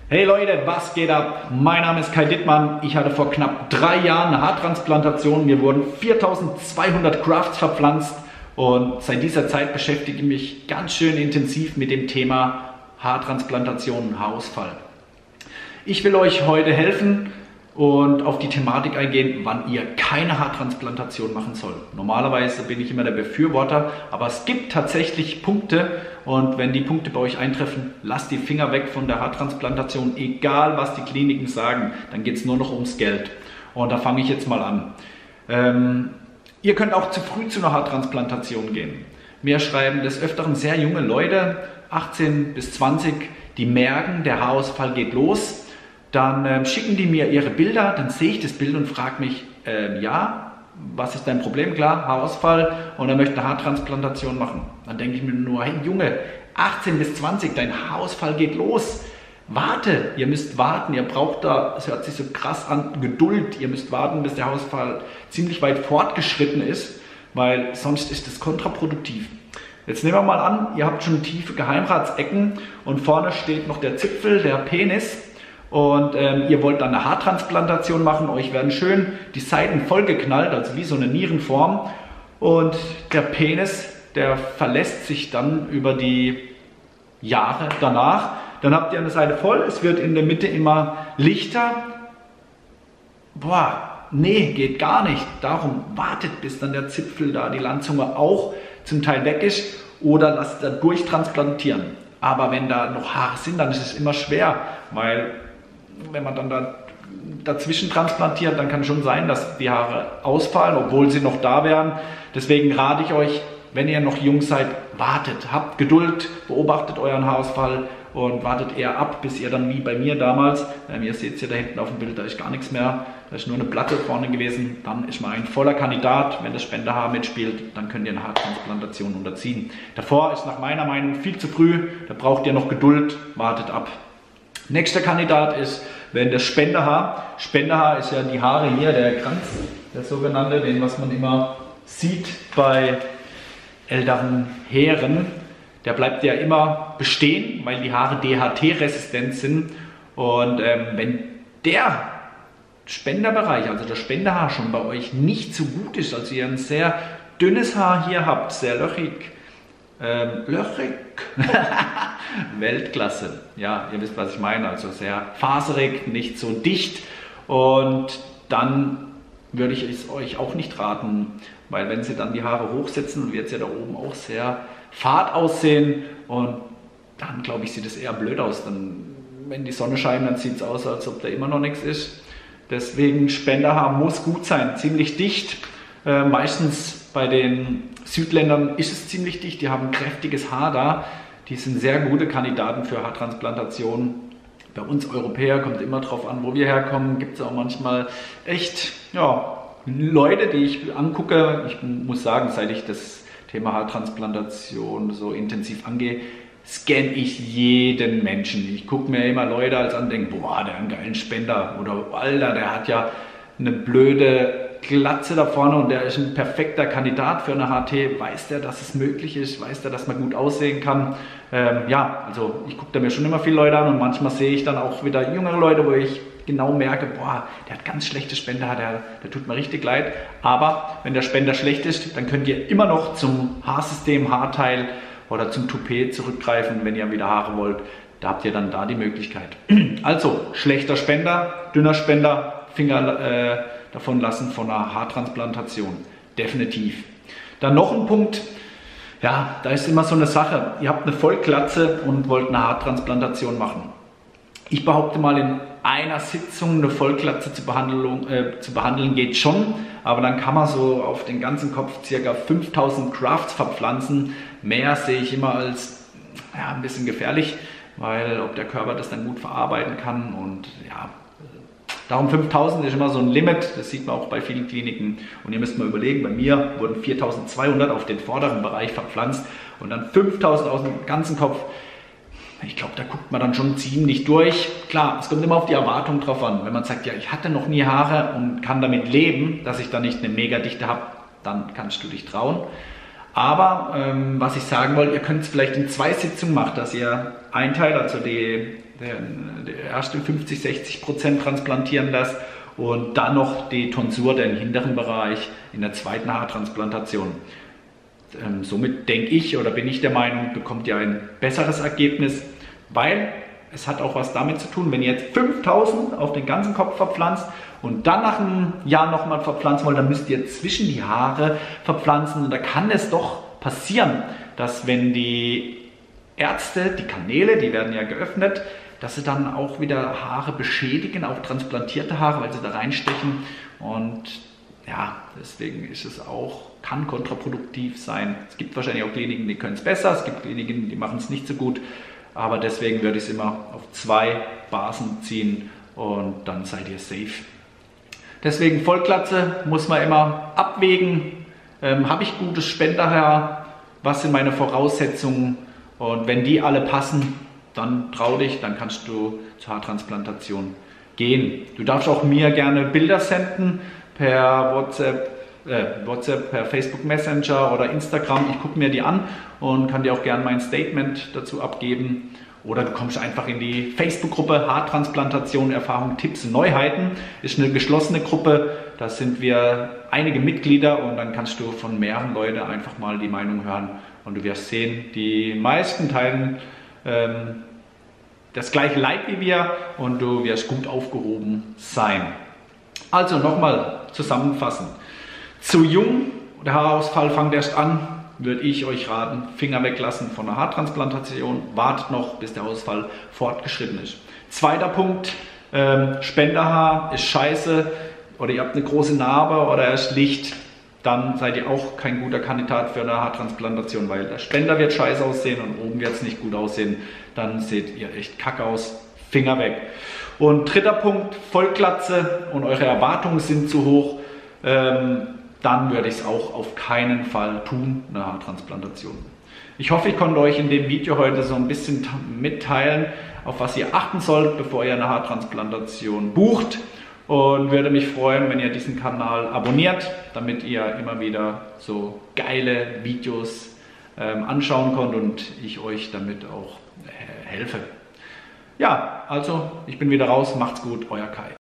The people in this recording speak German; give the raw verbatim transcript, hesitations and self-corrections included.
Hey Leute, was geht ab? Mein Name ist Kai Dittmann. Ich hatte vor knapp drei Jahren eine Haartransplantation. Mir wurden viertausendzweihundert Grafts verpflanzt und seit dieser Zeit beschäftige ich mich ganz schön intensiv mit dem Thema Haartransplantation und Haarausfall. Ich will euch heute helfen und auf die Thematik eingehen, wann ihr keine Haartransplantation machen sollt. Normalerweise bin ich immer der Befürworter, aber es gibt tatsächlich Punkte und wenn die Punkte bei euch eintreffen, lasst die Finger weg von der Haartransplantation, egal was die Kliniken sagen, dann geht es nur noch ums Geld. Und da fange ich jetzt mal an. Ähm, ihr könnt auch zu früh zu einer Haartransplantation gehen. Mir schreiben des Öfteren sehr junge Leute, achtzehn bis zwanzig, die merken, der Haarausfall geht los. Dann ähm, schicken die mir ihre Bilder, dann sehe ich das Bild und frage mich, ähm, ja, was ist dein Problem? Klar, Haarausfall und er möchte eine Haartransplantation machen. Dann denke ich mir nur, hey Junge, achtzehn bis zwanzig, dein Haarausfall geht los. Warte, ihr müsst warten, ihr braucht da, es hört sich so krass an, Geduld. Ihr müsst warten, bis der Haarausfall ziemlich weit fortgeschritten ist, weil sonst ist das kontraproduktiv. Jetzt nehmen wir mal an, ihr habt schon tiefe Geheimratsecken und vorne steht noch der Zipfel, der Penis. Und ähm, ihr wollt dann eine Haartransplantation machen, euch werden schön die Seiten vollgeknallt, also wie so eine Nierenform. Und der Penis, der verlässt sich dann über die Jahre danach. Dann habt ihr eine Seite voll, es wird in der Mitte immer lichter. Boah, nee, geht gar nicht. Darum wartet, bis dann der Zipfel da, die Landzunge auch zum Teil weg ist oder lasst da durchtransplantieren. Aber wenn da noch Haare sind, dann ist es immer schwer, weil wenn man dann da dazwischen transplantiert, dann kann schon sein, dass die Haare ausfallen, obwohl sie noch da wären. Deswegen rate ich euch, wenn ihr noch jung seid, wartet, habt Geduld, beobachtet euren Haarausfall und wartet eher ab, bis ihr dann wie bei mir damals, ähm, ihr seht es hier da hinten auf dem Bild, da ist gar nichts mehr, da ist nur eine Platte vorne gewesen, dann ist man ein voller Kandidat. Wenn das Spenderhaar mitspielt, dann könnt ihr eine Haartransplantation unterziehen. Davor ist nach meiner Meinung viel zu früh, da braucht ihr noch Geduld, wartet ab. Nächster Kandidat ist, wenn das Spenderhaar, Spenderhaar ist ja die Haare hier, der Kranz, der sogenannte, den was man immer sieht bei älteren Herren, der bleibt ja immer bestehen, weil die Haare D H T-resistent sind und ähm, wenn der Spenderbereich, also das Spenderhaar schon bei euch nicht so gut ist, also ihr ein sehr dünnes Haar hier habt, sehr löchrig, Ähm, löchrig, Weltklasse, ja, ihr wisst, was ich meine, also sehr faserig, nicht so dicht und dann würde ich es euch auch nicht raten, weil wenn sie dann die Haare hochsetzen, wird es ja da oben auch sehr fad aussehen und dann, glaube ich, sieht es eher blöd aus, dann, wenn die Sonne scheint, dann sieht es aus, als ob da immer noch nichts ist. Deswegen, Spenderhaar muss gut sein, ziemlich dicht, äh, meistens bei den Südländern ist es ziemlich dicht, die haben kräftiges Haar da, die sind sehr gute Kandidaten für Haartransplantationen. Bei uns Europäer kommt immer drauf an, wo wir herkommen, gibt es auch manchmal echt ja, Leute, die ich angucke. Ich muss sagen, seit ich das Thema Haartransplantation so intensiv angehe, scanne ich jeden Menschen. Ich gucke mir immer Leute als an und denke, boah, der hat einen geilen Spender oder Alter, der hat ja eine blöde Glatze da vorne und der ist ein perfekter Kandidat für eine H T. Weiß der, dass es möglich ist? Weiß der, dass man gut aussehen kann? Ähm, ja, also ich gucke da mir schon immer viele Leute an und manchmal sehe ich dann auch wieder jüngere Leute, wo ich genau merke, boah, der hat ganz schlechte Spender, der, der tut mir richtig leid. Aber wenn der Spender schlecht ist, dann könnt ihr immer noch zum Haarsystem, Haarteil oder zum Toupet zurückgreifen, wenn ihr wieder Haare wollt. Da habt ihr dann da die Möglichkeit. Also, schlechter Spender, dünner Spender, Finger äh, davon lassen von einer Haartransplantation. Definitiv. Dann noch ein Punkt, ja, da ist immer so eine Sache. Ihr habt eine Vollglatze und wollt eine Haartransplantation machen. Ich behaupte mal, in einer Sitzung eine Vollglatze zu, äh, zu behandeln geht schon, aber dann kann man so auf den ganzen Kopf ca. fünftausend Grafts verpflanzen. Mehr sehe ich immer als ja, ein bisschen gefährlich, weil ob der Körper das dann gut verarbeiten kann und ja, darum fünftausend ist immer so ein Limit, das sieht man auch bei vielen Kliniken. Und ihr müsst mal überlegen, bei mir wurden viertausendzweihundert auf den vorderen Bereich verpflanzt und dann fünftausend aus dem ganzen Kopf. Ich glaube, da guckt man dann schon ziemlich durch. Klar, es kommt immer auf die Erwartung drauf an. Wenn man sagt, ja, ich hatte noch nie Haare und kann damit leben, dass ich da nicht eine Megadichte habe, dann kannst du dich trauen. Aber ähm, was ich sagen wollte, ihr könnt es vielleicht in zwei Sitzungen machen, dass ihr einen Teil, also die, der, der erste fünfzig, sechzig Prozent transplantieren lasst und dann noch die Tonsur, den hinteren Bereich, in der zweiten Haartransplantation. Ähm, somit denke ich oder bin ich der Meinung, bekommt ihr ein besseres Ergebnis, weil es hat auch was damit zu tun, wenn ihr jetzt fünftausend auf den ganzen Kopf verpflanzt und dann nach einem Jahr nochmal verpflanzen wollt, dann müsst ihr zwischen die Haare verpflanzen und da kann es doch passieren, dass wenn die Ärzte, die Kanäle, die werden ja geöffnet, dass sie dann auch wieder Haare beschädigen, auch transplantierte Haare, weil sie da reinstechen und ja, deswegen ist es auch, kann kontraproduktiv sein. Es gibt wahrscheinlich auch Kliniken, die können es besser, es gibt Kliniken, die machen es nicht so gut. Aber deswegen würde ich es immer auf zwei Basen ziehen und dann seid ihr safe. Deswegen Vollglatze muss man immer abwägen. Ähm, Habe ich gutes Spenderhaar? Was sind meine Voraussetzungen? Und wenn die alle passen, dann trau dich, dann kannst du zur Haartransplantation gehen. Du darfst auch mir gerne Bilder senden per WhatsApp. Äh, WhatsApp, per Facebook Messenger oder Instagram. Ich gucke mir die an und kann dir auch gerne mein Statement dazu abgeben. Oder du kommst einfach in die Facebook-Gruppe Haartransplantation, Erfahrung, Tipps und Neuheiten. Ist eine geschlossene Gruppe, da sind wir einige Mitglieder und dann kannst du von mehreren Leuten einfach mal die Meinung hören und du wirst sehen, die meisten teilen ähm, das gleiche Leid wie wir und du wirst gut aufgehoben sein. Also nochmal zusammenfassend. Zu jung, der Haarausfall fängt erst an, würde ich euch raten, Finger weglassen von der Haartransplantation, wartet noch, bis der Ausfall fortgeschritten ist. Zweiter Punkt, ähm, Spenderhaar ist scheiße oder ihr habt eine große Narbe oder er ist licht, dann seid ihr auch kein guter Kandidat für eine Haartransplantation, weil der Spender wird scheiße aussehen und oben wird es nicht gut aussehen, dann seht ihr echt kacke aus, Finger weg. Und dritter Punkt, Vollglatze und eure Erwartungen sind zu hoch, ähm, dann würde ich es auch auf keinen Fall tun, eine Haartransplantation. Ich hoffe, ich konnte euch in dem Video heute so ein bisschen mitteilen, auf was ihr achten sollt, bevor ihr eine Haartransplantation bucht und würde mich freuen, wenn ihr diesen Kanal abonniert, damit ihr immer wieder so geile Videos ähm, anschauen könnt und ich euch damit auch äh, helfe. Ja, also ich bin wieder raus, macht's gut, euer Kai.